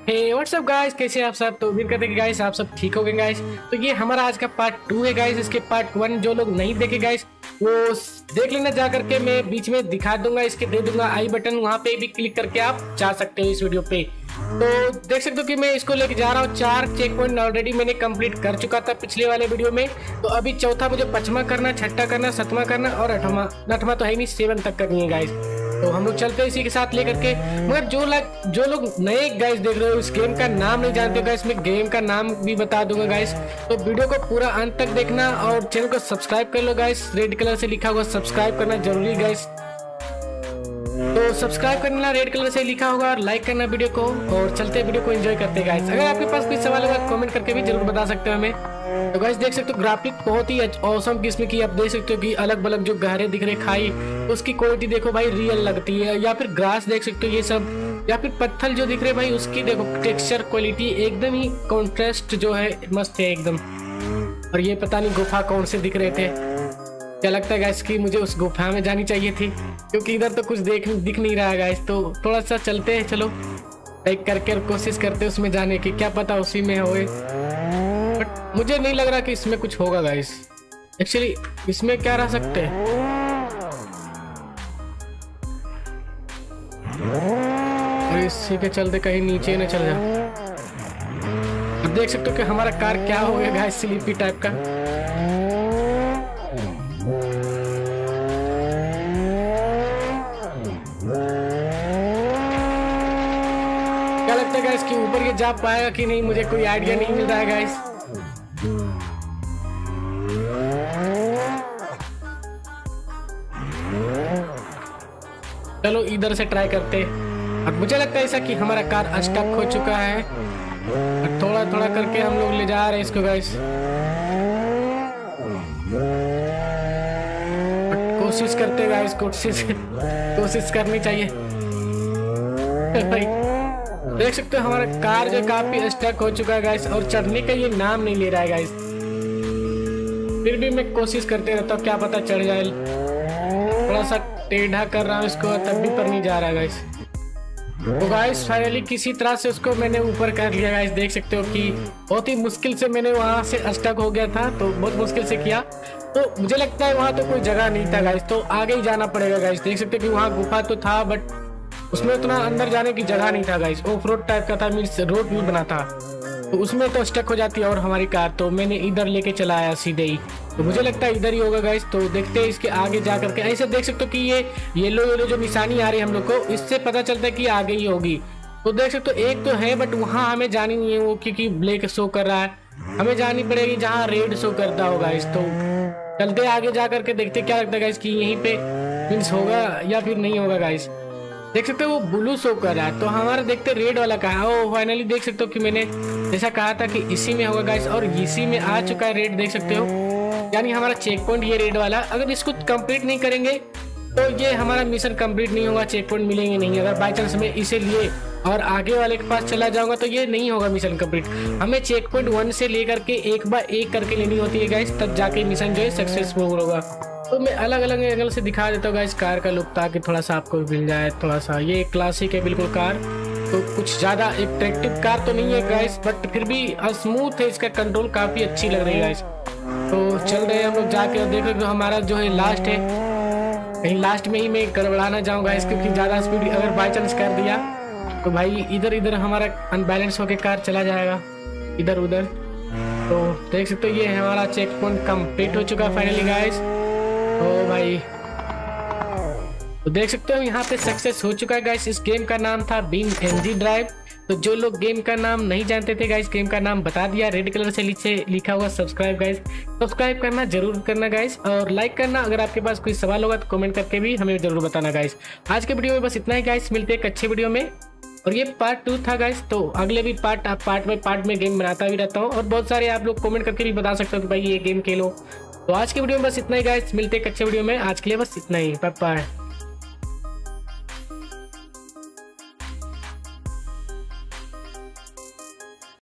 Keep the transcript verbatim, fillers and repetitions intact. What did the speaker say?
हे WhatsApp guys, कैसे आप सब। तो उम्मीद करते हैं कि गाइस आप सब ठीक हो गए गाइस। तो ये हमारा आज का पार्ट टू है गाइस। इसके पार्ट वन जो लोग नहीं देखे गाइस वो देख लेना जा करके, मैं बीच में दिखा दूंगा, इसके दे दूंगा आई बटन, वहां पे भी क्लिक करके आप जा सकते हो इस वीडियो पे। तो देख सकते हो कि मैं इसको लेके जा रहा हूँ। चार चेक पॉइंट ऑलरेडी मैंने कंप्लीट कर चुका था पिछले वाले वीडियो में। तो अभी चौथा मुझे पचमा करना, छठा करना, सतवां करना और अठवां अठवां तो है नहीं, सेवन तक करनी है गाइस। तो हम लोग चलते हैं इसी के साथ लेकर के। मगर जो लोग जो लोग नए गाइस देख रहे हो, इस गेम का नाम नहीं जानते गाइस, मैं गेम का नाम भी बता दूंगा गाइस। तो वीडियो को पूरा अंत तक देखना और चैनल को सब्सक्राइब कर लो गाइस। रेड कलर से लिखा हुआ सब्सक्राइब करना जरूरी गाइस। तो सब्सक्राइब करना रेड कलर से लिखा होगा और लाइक करना वीडियो को, और चलते वीडियो को एंजॉय करते गाइस। अगर आपके पास कोई सवाल होगा कमेंट करके भी जरूर बता सकते हो हमें। तो गाइस देख सकते हो ग्राफिक बहुत ही ऑसम किस्म की आप देख सकते हो कि अलग अलग जो गहरे दिख रहे खाई, उसकी क्वालिटी देखो भाई रियल लगती है। या फिर ग्रास देख सकते हो ये सब, या फिर पत्थर जो दिख रहे भाई उसकी देखो टेक्सचर क्वालिटी एकदम ही कॉन्ट्रास्ट जो है मस्त है एकदम। और ये पता नहीं गुफा कौन से दिख रहे थे, क्या लगता है गाइस कि मुझे उस गुफा में जानी चाहिए थी, क्योंकि इधर तो कुछ देख दिख नहीं रहा गाइस। तो थोड़ा सा चलते हैं, चलो एक करके कोशिश करते हैं उसमें जाने की, क्या पता उसी में होए। बट मुझे नहीं लग रहा कि इसमें कुछ होगा गाइस। एक्चुअली इसमें क्या रह सकते हैं, और इसी के चलते कहीं नीचे न चल जाए। अब देख सकते हो कि हमारा कार क्या हो गया गाइस, स्लीपी टाइप का। क्या लगता है गाइस कि ऊपर ये जा पाएगा कि नहीं, मुझे कोई आइडिया नहीं मिल रहा है गाइस। चलो इधर से ट्राई करते। अब मुझे लगता है ऐसा कि हमारा कार स्टक हो चुका है, और थोड़ा थोड़ा करके हम लोग ले जा रहे हैं इसको गाइस। कोशिश करते गाइस, कोशिश कोशिश करनी चाहिए भाई। देख सकते हो हमारा कार जो काफी स्टक हो चुका है गाइस, और चढ़ने का ये नाम नहीं ले रहा है गाइस। फिर भी मैं कोशिश करते रहता हूँ, क्या पता चढ़ जाए। थोड़ा सा टेढ़ा कर रहा हूँ इसको, तब भी पर नहीं जा रहा गाइस। तो गाइस फाइनली किसी तरह से उसको मैंने ऊपर कर लिया गाइस। देख सकते हो कि बहुत ही मुश्किल से मैंने वहां से स्टक हो गया था, तो बहुत मुश्किल से किया। तो मुझे लगता है वहां तो कोई जगह नहीं था गाइस, तो आगे ही जाना पड़ेगा गाइस। देख सकते हो कि वहाँ गुफा तो था, बट उसमें उतना अंदर जाने की जगह नहीं था गाइस। ऑफ रोड टाइप का था, मीन्स रोड भी बना था, तो उसमें तो स्टक हो जाती है और हमारी कार। तो मैंने इधर लेके चला आया सीधे ही, तो मुझे लगता है इधर ही होगा गाइस। तो देखते हैं इसके आगे जा करके। ऐसे देख सकते हो कि ये येलो येलो जो निशानी आ रही है हम लोग को, इससे पता चलता है कि आगे ही होगी। तो देख सकते हो एक तो है, बट वहाँ हमें जानी नहीं है वो, क्योंकि ब्लैक शो कर रहा है। हमें जानी पड़ेगी जहाँ रेड शो करता होगा इस। तो चलते आगे जा करके देखते क्या लगता है गाइस कि यहीं पे मीन्स होगा या फिर नहीं होगा गाइस। देख सकते हो वो ब्लू शो कर रहा है, तो हमारा देखते रेड वाला कहा। ओ फाइनली देख सकते हो कि मैंने जैसा कहा था कि इसी में होगा गाइस, और इसी में आ चुका है रेड। देख सकते हो यानी हमारा चेक पॉइंट ये रेड वाला। अगर इसको कंप्लीट नहीं करेंगे तो ये हमारा मिशन कंप्लीट नहीं होगा, चेक पॉइंट मिलेंगे नहीं। अगर बाई चांस मैं इसे लिए और आगे वाले के पास चला जाऊंगा तो ये नहीं होगा मिशन कंप्लीट। हमें चेक पॉइंट वन से लेकर के एक बार एक करके लेनी होती है गाइस, तब जाके मिशन जो है सक्सेसफुल होगा। तो मैं अलग अलग एंगल से दिखा देता हूँ गाइस कार का लुक, ताकि थोड़ा सा आपको मिल जाए थोड़ा सा। ये क्लासिक है बिल्कुल कार, तो कुछ ज़्यादा अट्रैक्टिव कार तो नहीं है गाइस, बट फिर भी स्मूथ है, इसका कंट्रोल काफ़ी अच्छी लग रही है गाइस। तो चल रहे हैं हम लोग जाके, और देख रहे हो हमारा जो है लास्ट है। कहीं लास्ट में ही मैं गड़बड़ाना जाऊँ गाइस, क्योंकि ज़्यादा स्पीड अगर बाई चांस कर दिया तो भाई इधर इधर हमारा अनबैलेंस होकर कार चला जाएगा इधर उधर। तो देख सकते हो ये हमारा चेक पॉइंट कंप्लीट हो चुका है फाइनली गाइस। ओ भाई तो देख सकते हो यहाँ पे सक्सेस हो चुका है गाइस। इस गेम का नाम था बीम एनजी ड्राइव। तो जो लोग गेम का नाम नहीं जानते थे गाइस, गेम का नाम बता दिया, रेड कलर से नीचे लिखा हुआ सब्सक्राइब गाइस। सब्सक्राइब करना जरूर करना गाइस, और लाइक करना। अगर आपके पास कोई सवाल होगा तो कमेंट करके भी हमें जरूर बताना गाइस। आज के वीडियो में बस इतना ही गाइस, मिलते हैं एक अच्छे वीडियो में। और ये पार्ट टू था गाइस, तो अगले भी पार्ट आप पार्ट में पार्ट में गेम बनाता भी रहता हूँ, और बहुत सारे आप लोग कमेंट करके भी बता सकते हो कि भाई ये गेम खेलो। तो आज के वीडियो में बस इतना ही गाइस, मिलते हैं एक अच्छे वीडियो में। आज के लिए बस इतना ही, बाय बाय।